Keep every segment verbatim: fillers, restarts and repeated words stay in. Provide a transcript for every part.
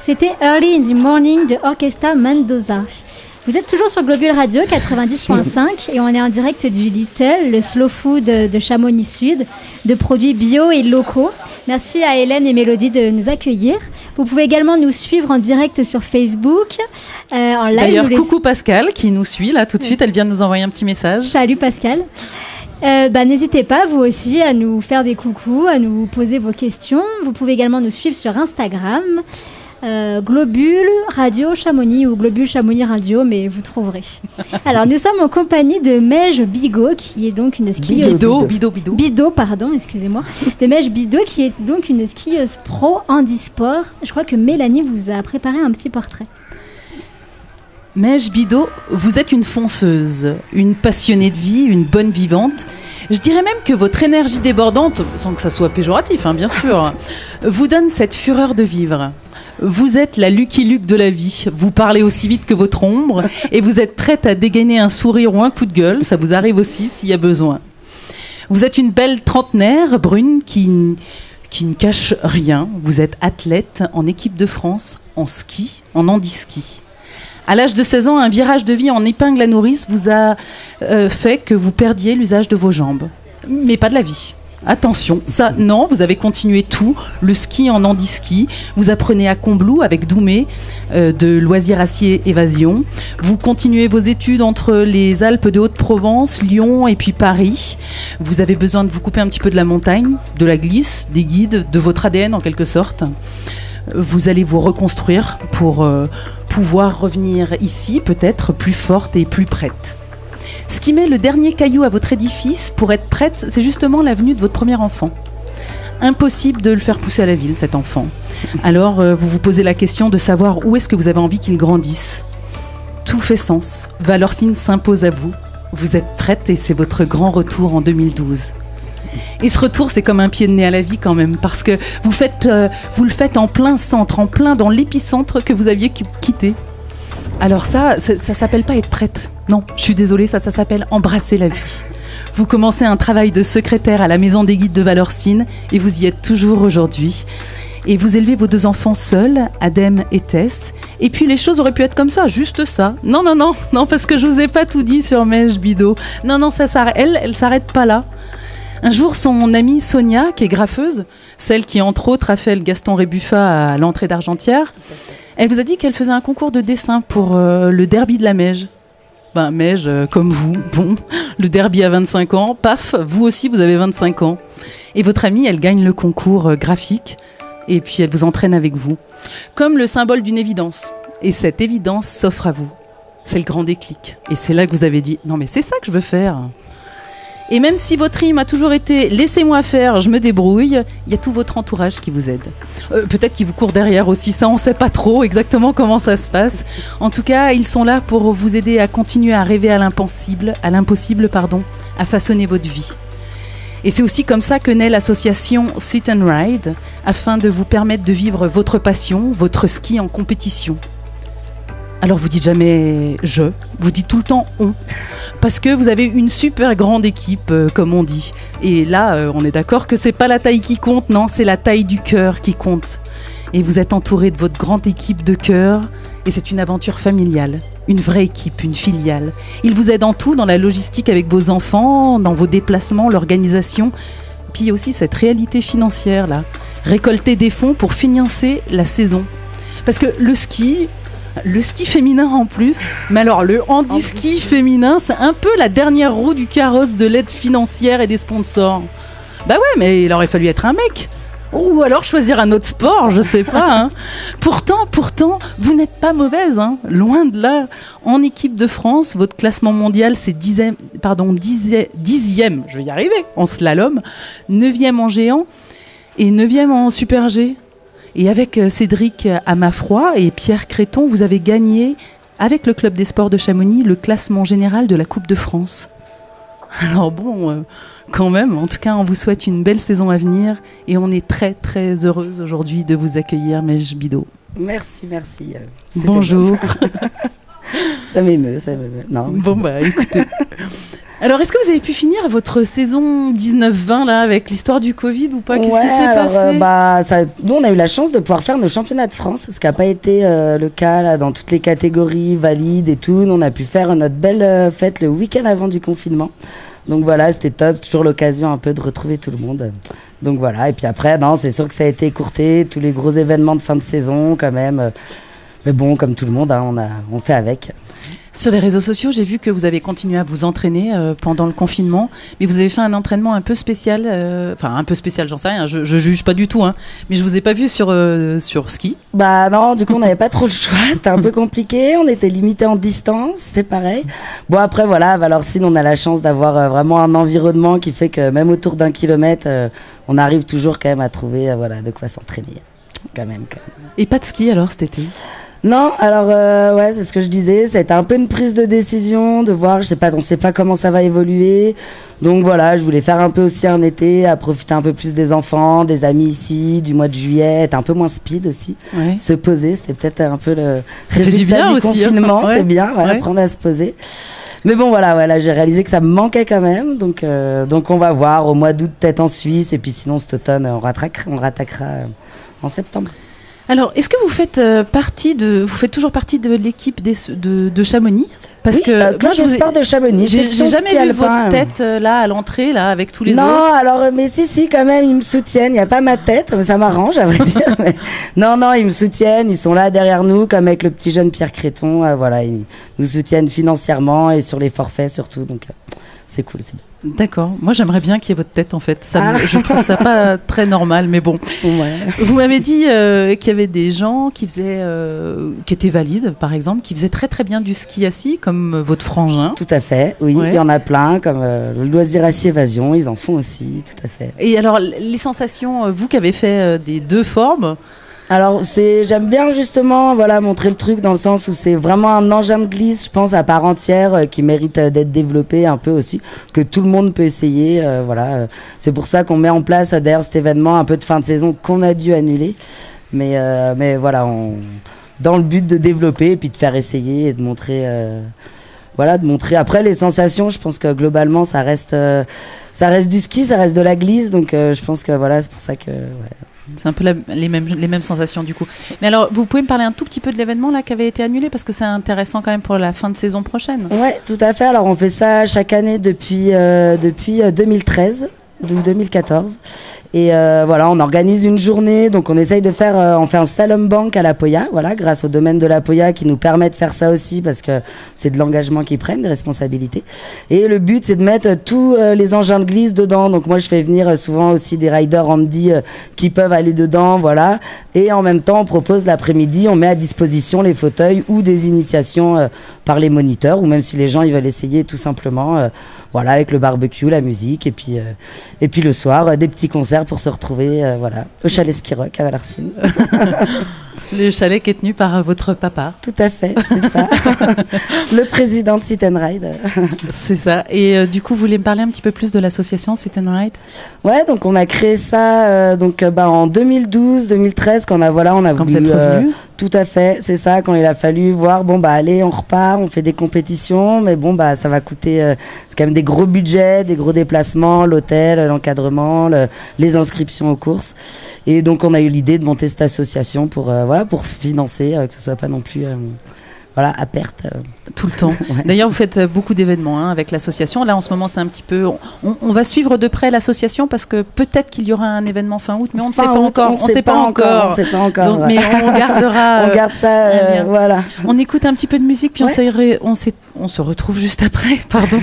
C'était Early in the Morning de Orchestra Mendoza. Vous êtes toujours sur Globule Radio quatre-vingt-dix point cinq et on est en direct du Little, le slow food de Chamonix Sud, de produits bio et locaux. Merci à Hélène et Mélodie de nous accueillir. Vous pouvez également nous suivre en direct sur Facebook, euh, en live. D'ailleurs, les... coucou Pascal qui nous suit là tout de suite, elle vient de nous envoyer un petit message. Salut Pascal. Euh, bah, n'hésitez pas, vous aussi, à nous faire des coucous, à nous poser vos questions. Vous pouvez également nous suivre sur Instagram. Euh, Globule Radio Chamonix ou Globule Chamonix Radio, mais vous trouverez. Alors, nous sommes en compagnie de Mej Bigot, qui est donc une skieuse... Bido, Bido, Bido. Bido, pardon, excusez-moi. De Mej Bigot, qui est donc une skieuse pro handisport. Je crois que Mélanie vous a préparé un petit portrait. Mej Bido, vous êtes une fonceuse, une passionnée de vie, une bonne vivante. Je dirais même que votre énergie débordante, sans que ça soit péjoratif, hein, bien sûr, vous donne cette fureur de vivre. Vous êtes la Lucky Luke de la vie. Vous parlez aussi vite que votre ombre et vous êtes prête à dégainer un sourire ou un coup de gueule. Ça vous arrive aussi s'il y a besoin. Vous êtes une belle trentenaire brune qui, qui ne cache rien. Vous êtes athlète en équipe de France, en ski, en handi-ski. À l'âge de seize ans, un virage de vie en épingle à nourrice vous a euh, fait que vous perdiez l'usage de vos jambes. Mais pas de la vie. Attention, ça, non, vous avez continué tout, le ski en handi-ski, vous apprenez à Combloux avec Doumé, euh, de Loisirs Acier Évasion, vous continuez vos études entre les Alpes de Haute-Provence, Lyon et puis Paris. Vous avez besoin de vous couper un petit peu de la montagne, de la glisse, des guides, de votre A D N en quelque sorte. Vous allez vous reconstruire pour euh, pouvoir revenir ici, peut-être plus forte et plus prête. Ce qui met le dernier caillou à votre édifice pour être prête, c'est justement la venue de votre premier enfant. Impossible de le faire pousser à la ville, cet enfant. Alors, euh, vous vous posez la question de savoir où est-ce que vous avez envie qu'il grandisse. Tout fait sens. Valorcine s'impose à vous. Vous êtes prête et c'est votre grand retour en deux mille douze. Et ce retour, c'est comme un pied de nez à la vie quand même, parce que vous, faites, euh, vous le faites en plein centre, en plein dans l'épicentre que vous aviez quitté. Alors ça, ça, ça s'appelle pas être prête. Non, je suis désolée, ça, ça s'appelle embrasser la vie. Vous commencez un travail de secrétaire à la maison des guides de Valorcine et vous y êtes toujours aujourd'hui. Et vous élevez vos deux enfants seuls, Adem et Tess. Et puis les choses auraient pu être comme ça, juste ça. Non, non, non, non, parce que je vous ai pas tout dit sur Mej Bido. Non, non, ça s'arrête. Elle, elle s'arrête pas là. Un jour, son amie Sonia, qui est graffeuse, celle qui entre autres a fait le Gaston Rébuffat à l'entrée d'Argentière, elle vous a dit qu'elle faisait un concours de dessin pour euh, le derby de la Mej. Ben, Mej, euh, comme vous, bon, le derby à vingt-cinq ans, paf, vous aussi vous avez vingt-cinq ans. Et votre amie, elle gagne le concours euh, graphique, et puis elle vous entraîne avec vous. Comme le symbole d'une évidence. Et cette évidence s'offre à vous. C'est le grand déclic. Et c'est là que vous avez dit, non mais c'est ça que je veux faire. Et même si votre rime a toujours été « laissez-moi faire, je me débrouille », il y a tout votre entourage qui vous aide. Euh, peut-être qu'ils vous courent derrière aussi, ça on ne sait pas trop exactement comment ça se passe. En tout cas, ils sont là pour vous aider à continuer à rêver à l'impossible, à l'impossible, pardon, à façonner votre vie. Et c'est aussi comme ça que naît l'association Sit and Ride, afin de vous permettre de vivre votre passion, votre ski en compétition. Alors vous dites jamais « je », vous dites tout le temps « on ». Parce que vous avez une super grande équipe, euh, comme on dit. Et là, euh, on est d'accord que c'est pas la taille qui compte, non, c'est la taille du cœur qui compte. Et vous êtes entouré de votre grande équipe de cœur. Et c'est une aventure familiale, une vraie équipe, une filiale. Ils vous aident en tout, dans la logistique avec vos enfants, dans vos déplacements, l'organisation. Puis il y a aussi cette réalité financière, là. Récolter des fonds pour financer la saison. Parce que le ski... Le ski féminin en plus, mais alors le handi-ski féminin, c'est un peu la dernière roue du carrosse de l'aide financière et des sponsors. Bah ouais, mais il aurait fallu être un mec. Ou alors choisir un autre sport, je sais pas. Hein. Pourtant, pourtant, vous n'êtes pas mauvaise, hein. Loin de là. En équipe de France, votre classement mondial, c'est dixième, pardon, dixième, dixième, je vais y arriver, en slalom, neuvième en géant et neuvième en super G. Et avec Cédric Amafroy et Pierre Créton, vous avez gagné, avec le Club des Sports de Chamonix, le classement général de la Coupe de France. Alors bon, euh, quand même, en tout cas, on vous souhaite une belle saison à venir et on est très très heureuse aujourd'hui de vous accueillir, Mej Bido. Merci, merci. C'était Bonjour. ça m'émeut, ça m'émeut. Non, bon, bah écoutez... Alors, est-ce que vous avez pu finir votre saison dix-neuf vingt là avec l'histoire du Covid ou pas? Qu'est-ce ouais, qui s'est alors, passé? euh, bah, ça, Nous, on a eu la chance de pouvoir faire nos championnats de France, ce qui n'a pas été euh, le cas là, dans toutes les catégories valides et tout. Nous, on a pu faire notre belle euh, fête le week-end avant du confinement. Donc voilà, c'était top, toujours l'occasion un peu de retrouver tout le monde. Donc voilà, et puis après, non, c'est sûr que ça a été écourté, tous les gros événements de fin de saison quand même. Mais bon, comme tout le monde, hein, on, a, on fait avec. Sur les réseaux sociaux, j'ai vu que vous avez continué à vous entraîner euh, pendant le confinement, mais vous avez fait un entraînement un peu spécial, euh, enfin un peu spécial, j'en sais rien, je, je juge pas du tout, hein, mais je vous ai pas vu sur, euh, sur ski. Bah non, du coup on n'avait pas trop le choix, c'était un peu compliqué, on était limité en distance, c'est pareil. Bon après voilà, à Valorcine on a la chance d'avoir euh, vraiment un environnement qui fait que même autour d'un kilomètre, euh, on arrive toujours quand même à trouver euh, voilà, de quoi s'entraîner, quand même, quand même. Et pas de ski alors cet été? Non, alors euh, ouais, c'est ce que je disais, ça a été un peu une prise de décision, de voir, je sais pas, on sait pas comment ça va évoluer. Donc voilà, je voulais faire un peu aussi un été, à profiter un peu plus des enfants, des amis ici, du mois de juillet, être un peu moins speed aussi. Ouais. Se poser, c'était peut-être un peu le ça résultat du, bien du aussi, confinement, hein. Ouais. C'est bien, ouais, Ouais. apprendre à se poser. Mais bon voilà, voilà, j'ai réalisé que ça me manquait quand même, donc euh, donc on va voir au mois d'août peut-être en Suisse, et puis sinon cet automne on rattaquera, on rattaquera euh, en septembre. Alors, est-ce que vous faites euh, partie de, vous faites toujours partie de l'équipe des, de, de Chamonix? Parce oui, que euh, moi, je vous ai, sport de Chamonix. J'ai, j'ai jamais vu alpin. Votre tête euh, là à l'entrée, là, avec tous les non, autres. Non, alors, mais si, si, quand même, ils me soutiennent. Il n'y a pas ma tête, mais ça m'arrange, à vrai dire. Mais non, non, ils me soutiennent. Ils sont là derrière nous, comme avec le petit jeune Pierre Créton. Euh, voilà, ils nous soutiennent financièrement et sur les forfaits surtout. Donc, euh, c'est cool, c'est bien. D'accord. Moi, j'aimerais bien qu'il y ait votre tête, en fait. Ça me, ah. Je trouve ça pas très normal, mais bon. Ouais. Vous m'avez dit euh, qu'il y avait des gens qui faisaient, euh, qui étaient valides, par exemple, qui faisaient très très bien du ski assis, comme votre frangin. Tout à fait. Oui, ouais. Il y en a plein, comme euh, le loisir assis évasion, ils en font aussi, tout à fait. Et alors, les sensations, vous qui avez fait euh, des deux formes. Alors c'est, j'aime bien justement voilà montrer le truc dans le sens où c'est vraiment un engin de glisse, je pense à part entière, euh, qui mérite euh, d'être développé un peu aussi, que tout le monde peut essayer. Euh, voilà, c'est pour ça qu'on met en place euh, d'ailleurs cet événement un peu de fin de saison qu'on a dû annuler, mais euh, mais voilà, on, dans le but de développer et puis de faire essayer et de montrer. Euh, Voilà, de montrer. Après, les sensations, je pense que globalement, ça reste, euh, ça reste du ski, ça reste de la glisse. Donc, euh, je pense que voilà, c'est pour ça que. Ouais. C'est un peu la, les, mêmes, les mêmes sensations du coup. Mais alors, vous pouvez me parler un tout petit peu de l'événement là qui avait été annulé parce que c'est intéressant quand même pour la fin de saison prochaine. Ouais, tout à fait. Alors, on fait ça chaque année depuis, euh, depuis deux mille treize. Donc deux mille quatorze et euh, voilà, on organise une journée, donc on essaye de faire euh, on fait un slalom bank à la Poya, voilà, grâce au domaine de la Poya qui nous permet de faire ça aussi parce que c'est de l'engagement qu'ils prennent, des responsabilités, et le but c'est de mettre euh, tous euh, les engins de glisse dedans. Donc moi je fais venir euh, souvent aussi des riders handy euh, qui peuvent aller dedans, voilà, et en même temps on propose l'après-midi, on met à disposition les fauteuils ou des initiations euh, par les moniteurs, ou même si les gens ils veulent essayer tout simplement euh, voilà, avec le barbecue, la musique, et puis euh, et puis le soir euh, des petits concerts pour se retrouver euh, voilà, au chalet Ski Rock à Valorcine. Le chalet qui est tenu par votre papa. Tout à fait, c'est ça. Le président de Sit and Ride. C'est ça. Et euh, du coup, vous voulez me parler un petit peu plus de l'association Sit and Ride? Ouais, donc on a créé ça euh, donc euh, bah, en deux mille douze, deux mille treize, quand on a voilà, on a quand voulu. Vous êtes revenu. Euh, tout à fait, c'est ça. Quand il a fallu voir, bon bah allez, on repart, on fait des compétitions, mais bon bah ça va coûter, euh, c'est quand même des gros budgets, des gros déplacements, l'hôtel, l'encadrement, le, les inscriptions aux courses. Et donc on a eu l'idée de monter cette association pour euh, voilà, pour financer, euh, que ce soit pas non plus euh, voilà, à perte. Euh. Tout le temps. Ouais. D'ailleurs, vous faites beaucoup d'événements hein, avec l'association. Là, en ce moment, c'est un petit peu... On, on va suivre de près l'association parce que peut-être qu'il y aura un événement fin août, mais on ne sait pas encore. On ne sait pas encore. On sait pas encore. Donc, mais on gardera... on garde ça, euh, voilà. On écoute un petit peu de musique, puis ouais. on, on, on se retrouve juste après. Pardon.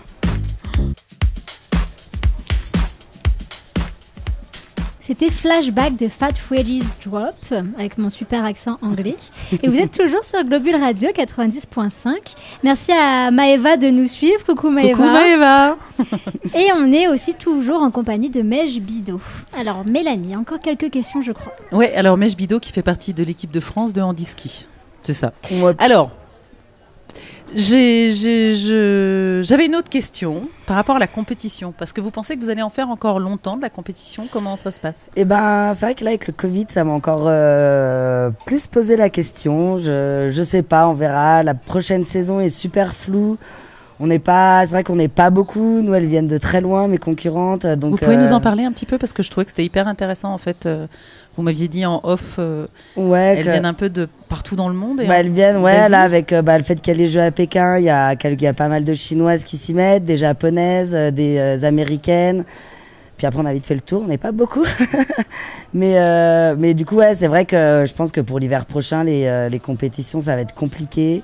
C'était Flashback de Fat Freddy's Drop, avec mon super accent anglais. Et vous êtes toujours sur Globule Radio quatre-vingt-dix point cinq. Merci à Maëva de nous suivre. Coucou Maëva. Coucou Maëva. Et on est aussi toujours en compagnie de Mej Bidot. Alors Mélanie, encore quelques questions je crois. Oui, alors Mej Bidot qui fait partie de l'équipe de France de handiski. C'est ça. Ouais. Alors... J'ai, j'ai, je... J'avais une autre question par rapport à la compétition, parce que vous pensez que vous allez en faire encore longtemps de la compétition? Comment ça se passe? Eh ben, c'est vrai que là, avec le Covid, ça m'a encore euh, plus posé la question. Je, je sais pas, on verra. La prochaine saison est super floue. on n'est pas, c'est vrai qu'on n'est pas beaucoup. Nous, elles viennent de très loin, mes concurrentes. Donc, vous pouvez euh, nous en parler un petit peu parce que je trouvais que c'était hyper intéressant en fait. Euh, vous m'aviez dit en off, euh, ouais, elles que... viennent un peu de partout dans le monde. Et bah, en... elles viennent, ouais, d'Asie. là avec euh, bah, le fait qu'il y a les Jeux à Pékin, il y a, il y a pas mal de Chinoises qui s'y mettent, des Japonaises, euh, des euh, Américaines. Puis après, on a vite fait le tour, on n'est pas beaucoup. mais, euh, mais du coup, ouais, c'est vrai que je pense que pour l'hiver prochain, les, euh, les compétitions, ça va être compliqué.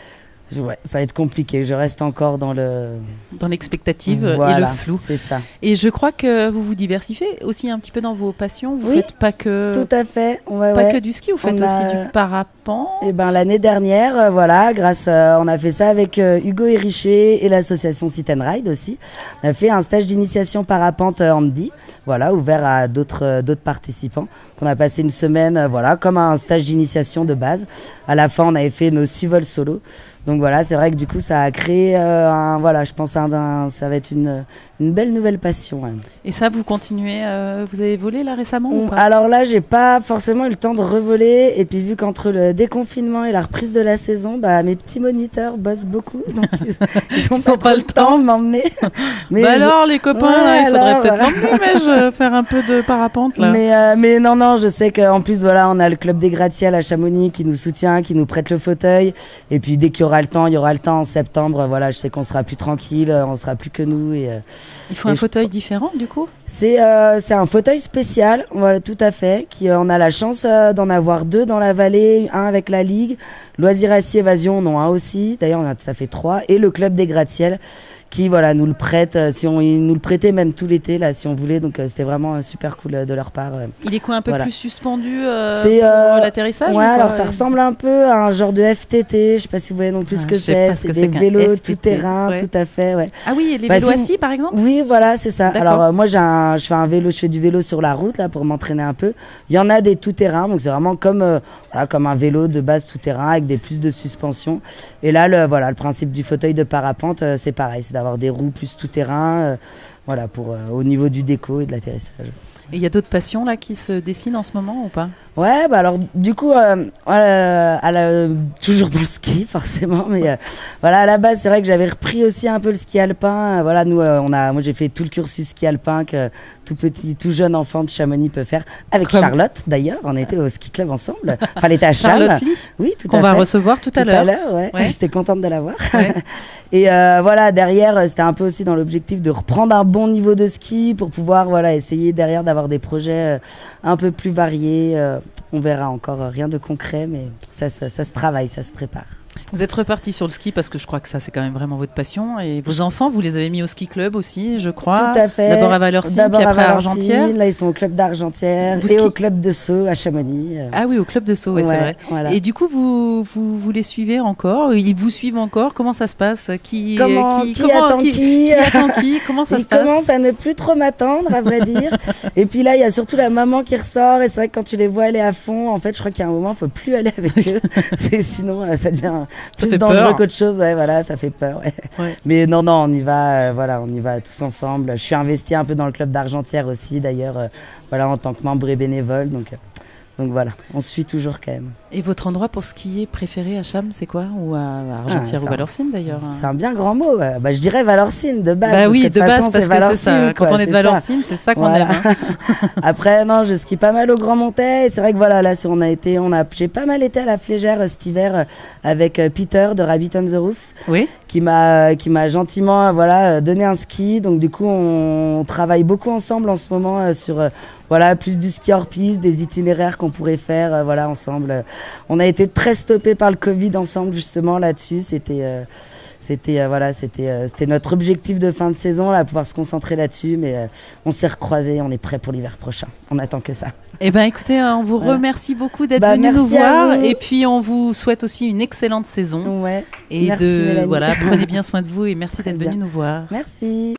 Je- Ouais, ça va être compliqué. Je reste encore dans le. Dans l'expectative Voilà, et le flou. c'est ça. Et je crois que vous vous diversifiez aussi un petit peu dans vos passions. Vous Oui, faites pas que Tout à fait. Ouais, pas ouais. que du ski, vous faites On aussi a- du parapente. Et ben l'année dernière, euh, voilà, grâce, euh, on a fait ça avec euh, Hugo Hérichet et l'association Sit and Ride aussi. On a fait un stage d'initiation parapente euh, handi, voilà, ouvert à d'autres euh, d'autres participants. Qu'on a passé une semaine, euh, voilà, comme un stage d'initiation de base. À la fin, on avait fait nos six vols solo. Donc voilà, c'est vrai que du coup, ça a créé, euh, un, voilà, je pense un, un- ça va être une, une belle nouvelle passion. Hein. Et ça, vous continuez. euh, vous avez volé là récemment ou On- pas Alors là, j'ai pas forcément eu le temps de revoler. Et puis, vu qu'entre le déconfinement et la reprise de la saison, bah, mes petits moniteurs bossent beaucoup. Donc, ils, ils ont Ils ont pas, trop le temps de m'emmener. Mais, Bah je- alors, les copains, Ouais, là, il faudrait alors, peut-être voilà. l'emmener, mais je faire un peu de parapente là. mais, euh, mais non, non, je sais qu'en plus, voilà, on a le club des gratte-ciels à Chamonix qui nous soutient, qui nous prête le fauteuil. Et puis, dès qu'il y aura le temps, il y aura le temps en septembre. Voilà, je sais qu'on sera plus tranquille, on sera plus que nous. Et, euh, Il faut et un je- fauteuil différent du coup. C'est euh, c'est un fauteuil spécial, voilà, tout à fait. Qui, euh, on a la chance euh, d'en avoir deux dans la vallée, un avec la Ligue, Loisirs Assis Évasion, on en a un aussi. D'ailleurs, on a- ça fait trois. Et le club des gratte-ciel qui voilà, nous le prête, euh, si on, ils nous le prêtait même tout l'été, là, si on voulait. Donc, euh, c'était vraiment euh, super cool euh, de leur part. euh. Il est quoi un peu Voilà. plus suspendu euh, C'est, pour euh, l'atterrissage Ouais, ou alors quoi ça ressemble un peu à un genre de F T T. Je sais pas si vous voyez non plus Ah, ce que je sais c'est. pas ce C'est que des c'est qu'un vélos F T T, tout terrain, ouais. tout à fait, ouais. Ah oui, et les Bah, vélos si- assis par exemple. Oui, voilà, c'est ça. D'accord. Alors euh, moi, j'ai un, je fais un vélo, je fais du vélo sur la route là pour m'entraîner un peu. Il y en a des tout terrain, donc c'est vraiment comme, euh, voilà, comme un vélo de base tout terrain avec des plus de suspension. Et là, le, voilà, le principe du fauteuil de parapente, euh, c'est pareil, c'est d'avoir des roues plus tout terrain, euh, voilà, pour euh, au niveau du déco et de l'atterrissage. Et il y a d'autres passions là qui se dessinent en ce moment ou pas? Ouais, bah alors du coup, euh, euh, à la- toujours dans le ski forcément, mais euh, voilà, à la base c'est vrai que j'avais repris aussi un peu le ski alpin. Euh, voilà, nous, euh, on a, moi j'ai fait tout le cursus ski alpin que tout petit, tout jeune enfant de Chamonix peut faire, avec Comme- Charlotte d'ailleurs. On était au ski club ensemble. Enfin, elle était à Cham. Charlotte Lee, Oui, tout qu'on à va fait. recevoir tout, Tout à l'heure. ouais. Ouais. J'étais contente de la voir. Ouais. Et euh, voilà, derrière, euh, c'était un peu aussi dans l'objectif de reprendre un bon niveau de ski pour pouvoir voilà, essayer derrière d'avoir des projets euh, un peu plus variés. euh, on verra encore euh, rien de concret, mais ça, se- ça se travaille, ça se prépare. Vous êtes reparti sur le ski parce que je crois que ça c'est quand même vraiment votre passion. Et vos enfants, vous les avez mis au ski club aussi, je crois. Tout à fait. D'abord à Valorcine, D'abord puis après à Valorcine, Argentière. Là, ils sont au club d'Argentière Vous et ski- au club de Sceaux à Chamonix. euh. Ah oui, au club de Sceaux, ouais, c'est Ouais, vrai. voilà. Et du coup, vous, vous, vous les suivez encore? Ils vous suivent encore? Comment ça se passe? Qui, Comment- qui comment- attend qui qui attend qui? Comment ça Ils se passe? commencent à ne plus trop m'attendre, à vrai dire. Et puis là, il y a surtout la maman qui ressort. Et c'est vrai que quand tu les vois aller à fond, en fait, je crois qu'il y a un moment, il faut plus aller avec eux. C'est, sinon, euh, ça devient Ça plus fait dangereux peur. qu'autre chose. Ouais, voilà, ça fait peur. Ouais. Ouais. Mais non, non, on y va. euh, voilà, on y va tous ensemble. Je suis investi un peu dans le club d'Argentière aussi, d'ailleurs, euh, voilà, en tant que membre et bénévole. Donc, euh, donc voilà, on se suit toujours quand même. Et votre endroit pour skier préféré à Cham, c'est quoi? Ou à à Argentière Ah, ou ça- Valorcine d'ailleurs? C'est un bien grand mot. euh. Bah, je dirais Valorcine de base. Bah parce oui, que de toute base, façon, parce c'est que c'est ça. Valorcine, Quand quoi, on est de c'est ça. Valorcine, c'est ça qu'on Voilà. aime. hein. Après, non, je skie pas mal au Grand Montet. Et c'est vrai que voilà, là, si on a été, on a, j'ai pas mal été à la Flégère euh, cet hiver euh, avec euh, Peter de Rabbit on the Roof, Oui. qui m'a, qui m'a gentiment, euh, voilà, euh, donné un ski. Donc du coup, on, travaille beaucoup ensemble en ce moment euh, sur, euh, voilà, plus du ski hors piste, des itinéraires qu'on pourrait faire, euh, voilà, ensemble. Euh, On a été très stoppés par le Covid ensemble justement là-dessus. C'était euh, C'était euh, voilà, c'était euh, c'était notre objectif de fin de saison, là, pouvoir se concentrer là-dessus. Mais euh, on s'est recroisés, on est prêt pour l'hiver prochain. On attend que ça. Eh ben, écoutez, euh, on vous Voilà. remercie beaucoup d'être Bah, venu nous merci à voir. vous. Et puis, on vous souhaite aussi une excellente saison. Ouais. Et Merci, de Mélanie. voilà, prenez bien soin de vous et merci Très d'être venu bien. nous voir. Merci.